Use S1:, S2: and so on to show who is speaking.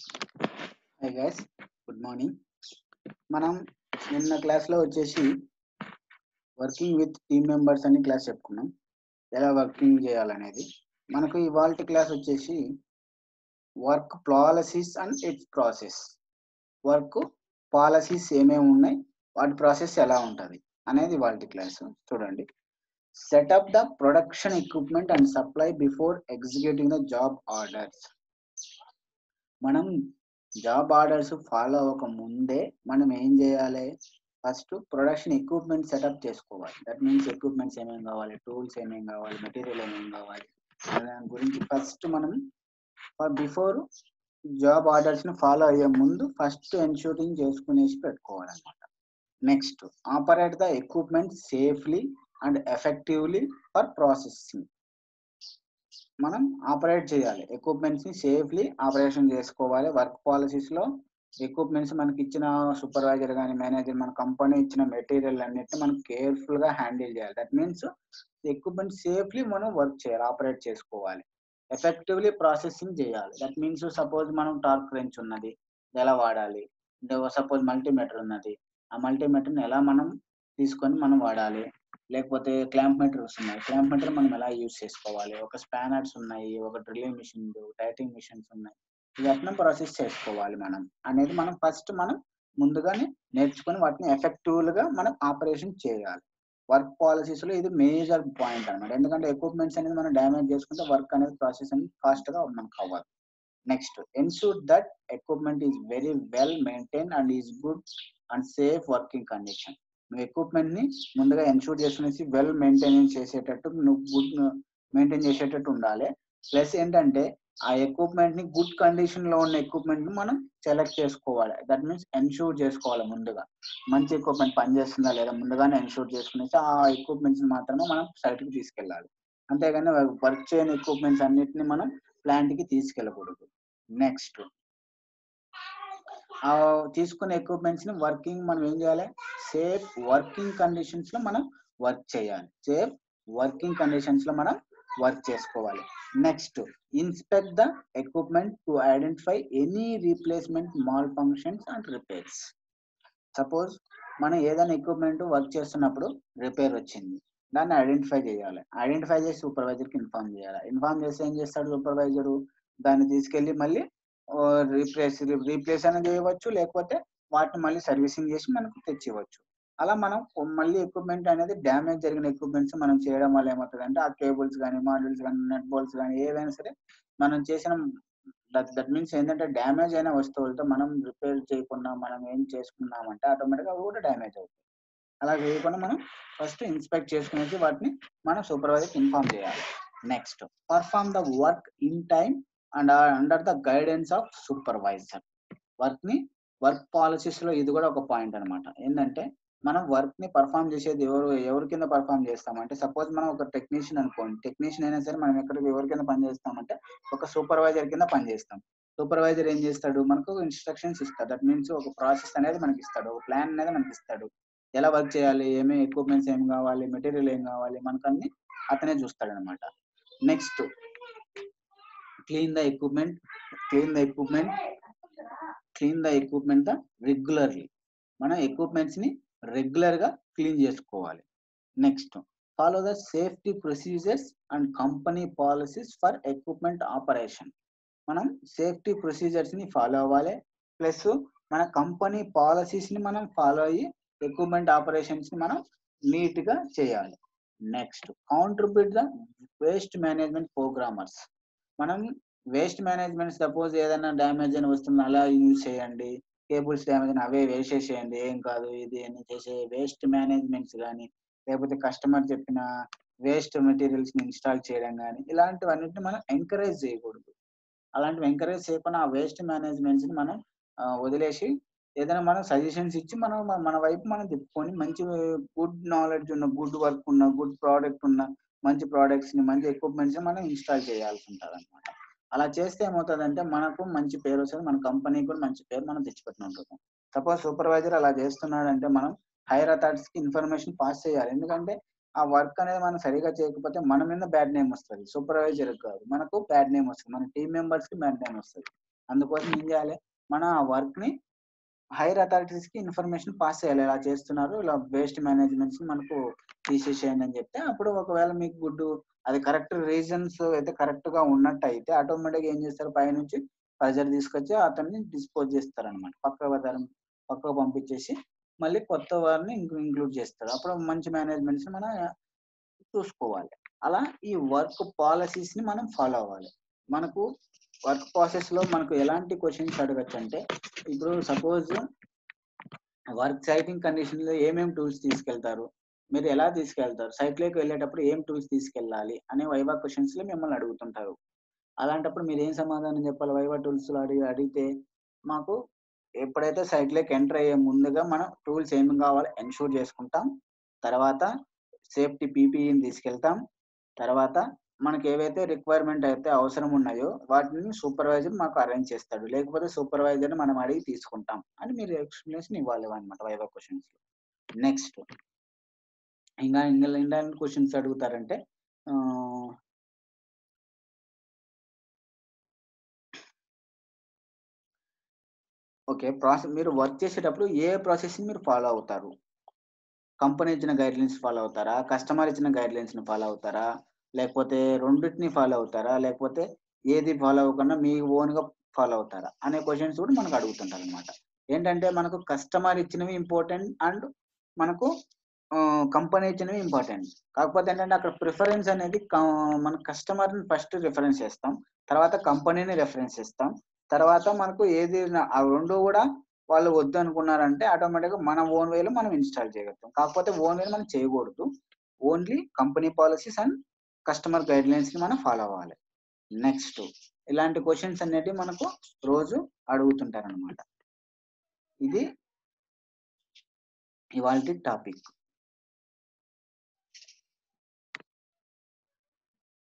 S1: Hi guys, good morning. మనం నిన్న క్లాస్లో వచ్చేసి వర్కింగ్ విత్ టీమ్ మెంబర్స్ అని క్లాస్ చెప్పుకున్నాం. ఎలా వర్కింగ్ చేయాలనేది. మనకు ఇవాళ క్లాస్ వచ్చేసి work policies and its process. Work policies ఏమేమి ఉన్నాయి, వాటి ప్రాసెస్ ఎలా ఉంటుంది అనేది ఇవాళ క్లాస్. చూడండి. Setup the production equipment and supply before executing the job orders. మనం జాబ్ ఆర్డర్స్ ఫాలో అవ్వక ముందే మనం ఏం చేయాలి? ఫస్ట్ ప్రొడక్షన్ ఎక్విప్మెంట్ సెటప్ చేసుకోవాలి. దట్ మీన్స్ ఎక్విప్మెంట్స్ ఏమేమి కావాలి, టూల్స్ ఏమేమి కావాలి, మెటీరియల్ ఏమేమి కావాలి, దాని గురించి ఫస్ట్ మనం బిఫోర్ జాబ్ ఆర్డర్స్ ని ఫాలో అయ్యే ముందు ఫస్ట్ ఎన్షూరింగ్ చేసుకునేసి పెట్టుకోవాలన్నమాట. Next, operate the equipment safely and effectively for processing. మనం ఆపరేట్ చేయాలి, ఎక్విప్మెంట్స్ ని సేఫ్లీ ఆపరేషన్ చేసుకోవాలి. వర్క్ పాలసీస్ లో ఎక్విప్మెంట్స్ మనకి ఇచ్చిన సూపర్వైజర్ కానీ మేనేజర్ మన కంపెనీ ఇచ్చిన మెటీరియల్ అన్నిటిని మనం కేర్ఫుల్ గా హ్యాండిల్ చేయాలి. దట్ మీన్స్ ఎక్విప్మెంట్ సేఫ్లీ మనం వర్క్ చేయాలి, ఆపరేట్ చేసుకోవాలి. ఎఫెక్టివ్లీ ప్రాసెసింగ్ చేయాలి. దట్ మీన్స్ సపోజ్ మనం టార్క్ రెంచ్ ఉన్నది, ఎలా వాడాలి. సపోజ్ మల్టీమీటర్ ఉన్నది, ఆ మల్టీమీటర్ని ఎలా మనం తీసుకొని మనం వాడాలి. లేకపోతే క్లాంప్ మీటర్స్ ఉన్నాయి, క్లాంప్ మీటర్ మనం ఎలా యూజ్ చేసుకోవాలి. ఒక స్పానర్స్ ఉన్నాయి, ఒక డ్రిల్లింగ్ మిషన్, టైటింగ్ మిషన్స్ ఉన్నాయి. ఇది ఎట్లా ప్రాసెస్ చేసుకోవాలి మనం అనేది మనం ఫస్ట్ మనం ముందుగానే నేర్చుకొని వాటిని ఎఫెక్టివ్ గా మనం ఆపరేషన్ చేయాలి. వర్క్ పాలసీస్ లో ఇది మేజర్ పాయింట్ అన్నమాట. ఎందుకంటే ఎక్విప్మెంట్స్ అనేది మనం డ్యామేజ్ చేసుకుంటే వర్క్ అనేది ప్రాసెస్ అనేది ఫాస్ట్ గా మనకు అవ్వాలి. Next, ensure that equipment is very well maintain and is good and safe working condition. నువ్వు ఎక్విప్మెంట్ ని ముందుగా ఎన్షూర్ చేసుకునేసి వెల్ మెయింటెనెన్స్ చేసేటట్టు నువ్వు గుడ్ మెయింటైన్ చేసేటట్టు ఉండాలి. ప్లస్ ఏంటంటే ఆ ఎక్విప్మెంట్ ని గుడ్ కండిషన్ లో ఉన్న ఎక్విప్మెంట్ ని మనం సెలెక్ట్ చేసుకోవాలి. దట్ మీన్స్ ఎన్షూర్ చేసుకోవాలి. ముందుగా మంచి ఎక్విప్మెంట్ పనిచేస్తుందా లేదా ముందుగానే ఎన్షూర్ చేసుకునేసి ఆ ఎక్విప్మెంట్స్ మాత్రమే మనం సైట్ కి తీసుకెళ్ళాలి. అంతేగాని వర్క్ చేయని ఎక్విప్మెంట్స్ అన్నిటిని మనం ప్లాంట్ కి తీసుకెళ్ళకూడదు. నెక్స్ట్, తీసుకునే ఎక్విప్మెంట్స్ ని వర్కింగ్ మనం ఏం చేయాలి? సేఫ్ వర్కింగ్ కండిషన్స్ లో మనం వర్క్ చేయాలి. సేఫ్ వర్కింగ్ కండిషన్స్ లో మనం వర్క్ చేసుకోవాలి. Next, inspect the equipment to identify any replacement malfunctions and repairs. Suppose మనం ఏదైనా ఎక్విప్మెంట్ వర్క్ చేస్తున్నప్పుడు రిపేర్ వచ్చింది, దాన్ని ఐడెంటిఫై చేయాలి. ఐడెంటిఫై చేసి సూపర్వైజర్కి ఇన్ఫార్మ్ చేయాలి. ఇన్ఫార్మ్ చేస్తే ఏం చేస్తాడు సూపర్వైజరు? దాన్ని తీసుకెళ్లి మళ్ళీ రీప్లేస్ అనేది చేయవచ్చు, లేకపోతే వాటిని మళ్ళీ సర్వీసింగ్ చేసి మనకు తెచ్చివచ్చు. అలా మనం మళ్ళీ ఎక్విప్మెంట్ అనేది డ్యామేజ్ జరిగిన ఎక్విప్మెంట్స్ మనం చేయడం వల్ల ఏమవుతుందంటే ఆ కేబుల్స్ కానీ, మాడ్యూల్స్ కానీ, నెట్ బోల్ట్స్ కానీ ఏవైనా సరే మనం చేసిన దట్ మీన్స్ ఏంటంటే డ్యామేజ్ అయిన వస్తువులతో మనం రిపేర్ చేయకుండా మనం ఏం చేసుకున్నామంటే ఆటోమేటిక్గా అవి కూడా డ్యామేజ్ అవుతాయి. అలా చేయకుండా మనం ఫస్ట్ ఇన్స్పెక్ట్ చేసుకునేసి వాటిని మనం సూపర్వైజర్కి ఇన్ఫార్మ్ చేయాలి. Next, perform the work in time and under the guidance of supervisor. Work policies లో ఇది కూడా ఒక పాయింట్ అనమాట. ఏంటంటే మనం వర్క్ ని పర్ఫామ్ చేసేది ఎవరి కింద పర్ఫామ్ చేస్తామంటే, సపోజ్ మనం ఒక టెక్నీషియన్ అనుకోండి, టెక్నీషియన్ అయినా సరే మనం ఎవరి కింద పని చేస్తామంటే ఒక సూపర్వైజర్ కింద పని చేస్తాం. సూపర్వైజర్ ఏం చేస్తాడు? మనకు ఇన్స్ట్రక్షన్స్ ఇస్తాడు. దట్ మీన్స్ ఒక ప్రాసెస్ అనేది మనకి ఇస్తాడు, ఒక ప్లాన్ అనేది మనకి ఇస్తాడు. ఎలా వర్క్ చేయాలి, ఏమేమి ఎక్విప్మెంట్స్ ఏం కావాలి, మెటీరియల్ ఏం కావాలి, మనకు అన్ని అతనే చూస్తాడు అనమాట. Next, clean the equipment regularly. మన ఎక్విప్మెంట్స్ ని రెగ్యులర్ గా క్లీన్ చేసుకోవాలి. Next, follow the safety procedures and company policies for equipment operation. మనం సేఫ్టీ ప్రొసీజర్స్ ని ఫాలో అవ్వాలి, ప్లస్ మన కంపెనీ పాలసీస్ ని మనం ఫాలో అయ్యి ఎక్విప్మెంట్ ఆపరేషన్స్ ని మనం నీట్ గా చేయాలి. Next, contribute the waste management programmers. మనం వేస్ట్ మేనేజ్మెంట్, సపోజ్ ఏదైనా డ్యామేజ్ అని వస్తుంది అలా యూజ్ చేయండి, కేబుల్స్ డ్యామేజ్ అని అవే వేసేసేయండి, ఏం కాదు ఇది అని చేసే వేస్ట్ మేనేజ్మెంట్స్ కానీ, లేకపోతే కస్టమర్ చెప్పిన వేస్ట్ మెటీరియల్స్ ని ఇన్స్టాల్ చేయడం కానీ, ఇలాంటివన్నిటిని మనం ఎంకరేజ్ చేయకూడదు. అలాంటివి ఎంకరేజ్ చేయకుండా ఆ వేస్ట్ మేనేజ్మెంట్స్ ని మనం వదిలేసి ఏదైనా మనం సజెషన్స్ ఇచ్చి మనం మన వైపు మనం తిప్పుకొని మంచి గుడ్ నాలెడ్జ్ ఉన్న, గుడ్ వర్క్ ఉన్న, గుడ్ ప్రోడక్ట్ ఉన్న మంచి ప్రోడక్ట్స్ ని, మంచి ఎక్విప్మెంట్స్ ని మనం ఇన్స్టాల్ చేయాల్సి ఉంటుంది అనమాట. అలా చేస్తే ఏమవుతుందంటే మనకు మంచి పేరు వస్తుంది, మన కంపెనీకి కూడా మంచి పేరు మనం తెచ్చిపెట్టిన ఉంటుంది. సపోజ్ సూపర్వైజర్ అలా చేస్తున్నాడంటే మనం హైయర్ అథారిటీస్ కి ఇన్ఫర్మేషన్ పాస్ చేయాలి. ఎందుకంటే ఆ వర్క్ అనేది మనం సరిగా చేయకపోతే మన మీద బ్యాడ్ నేమ్ వస్తుంది, సూపర్వైజర్ కాదు, మనకు బ్యాడ్ నేమ్ వస్తుంది, మన టీం మెంబర్స్ కి బ్యాడ్ నేమ్ వస్తుంది. అందుకోసం ఏం చేయాలి, మన ఆ వర్క్ ని హైయర్ అథారిటీస్ కి ఇన్ఫర్మేషన్ పాస్ చేయాలి, ఇలా చేస్తున్నారు, ఇలా వేస్ట్ మేనేజ్మెంట్స్ మనకు తీసేసేయండి అని చెప్తే, అప్పుడు ఒకవేళ మీకు గుడ్ అది కరెక్ట్ రీజన్స్ అయితే కరెక్ట్ గా ఉన్నట్టు అయితే ఆటోమేటిక్ ఏం చేస్తారు, పైనుంచి ప్రెజర్ తీసుకొచ్చి అతన్ని డిస్పోజ్ చేస్తారు అనమాట, పక్కకు పంపించేసి మళ్ళీ కొత్త వారిని ఇంక్లూడ్ చేస్తారు. అప్పుడు మంచి మేనేజ్మెంట్స్ మనం చూసుకోవాలి. అలా ఈ వర్క్ పాలసీస్ ని మనం ఫాలో అవ్వాలి. మనకు వర్క్ ప్రాసెస్ లో మనకు ఎలాంటి క్వశ్చన్స్ అడగచ్చు అంటే, ఇప్పుడు సపోజ్ వర్క్ సైటింగ్ కండిషన్ లో ఏమేమి టూల్స్ తీసుకెళ్తారు, మీరు ఎలా తీసుకెళ్తారు, సైట్ లోకి వెళ్ళేటప్పుడు ఏం టూల్స్ తీసుకెళ్ళాలి అనే వైవా క్వశ్చన్స్ లో మిమ్మల్ని అడుగుతుంటారు. అలాంటప్పుడు మీరు ఏం సమాధానం చెప్పాలి, వైవా టూల్స్ లో అడిగితే మాకు ఎప్పుడైతే సైట్ లోకి ఎంటర్ అయ్యే ముందుగా మనం టూల్స్ ఏమి కావాలో ఎన్షూర్ చేసుకుంటాం, తర్వాత సేఫ్టీ పీపీఈని తీసుకెళ్తాం, తర్వాత మనకి ఏవైతే రిక్వైర్మెంట్ అయితే అవసరం ఉన్నాయో వాటిని సూపర్వైజర్ మాకు అరేంజ్ చేస్తాడు, లేకపోతే సూపర్వైజర్ మనం అడిగి తీసుకుంటాం అని మీరు ఎక్స్ప్లెనేషన్ ఇవ్వాలి అనమాట వైవా క్వశ్చన్స్ లో. నెక్స్ట్ ఇంకా ఇండియన్ క్వశ్చన్స్ అడుగుతారంటే ఓకే, ప్రాసెస్ మీరు వర్క్ చేసేటప్పుడు ఏ ప్రాసెస్ మీరు ఫాలో అవుతారు, కంపెనీ ఇచ్చిన గైడ్ లైన్స్ ఫాలో అవుతారా, కస్టమర్ ఇచ్చిన గైడ్ లైన్స్ ని ఫాలో అవుతారా, లేకపోతే రెండింటిని ఫాలో అవుతారా, లేకపోతే ఏది ఫాలో అవ్వకుండా మీ ఓన్ గా ఫాలో అవుతారా అనే క్వశ్చన్స్ కూడా మనకు అడుగుతుంటారు అనమాట. ఏంటంటే మనకు కస్టమర్ ఇచ్చినవి ఇంపార్టెంట్ అండ్ మనకు కంపెనీ ఇచ్చినవి ఇంపార్టెంట్. కాకపోతే ఏంటంటే అక్కడ ప్రిఫరెన్స్ అనేది మన కస్టమర్ ని ఫస్ట్ రిఫరెన్స్ చేస్తాం, తర్వాత కంపెనీని రెఫరెన్స్ చేస్తాం, తర్వాత మనకు ఏది ఆ రెండు కూడా వాళ్ళు వద్దు అనుకున్నారంటే ఆటోమేటిక్గా మన ఓన్ వేలో మనం ఇన్స్టాల్ చేయగలుగుతాం. కాకపోతే ఓన్ వేలో మనం చేయకూడదు, only company policies and customer guidelines ని మనం ఫాలో అవ్వాలి. నెక్స్ట్ ఇలాంటి క్వశ్చన్స్ అనేటివి మనకు రోజు అడుగుతుంటారు అనమాట. ఇది ఇవాల్టి టాపిక్.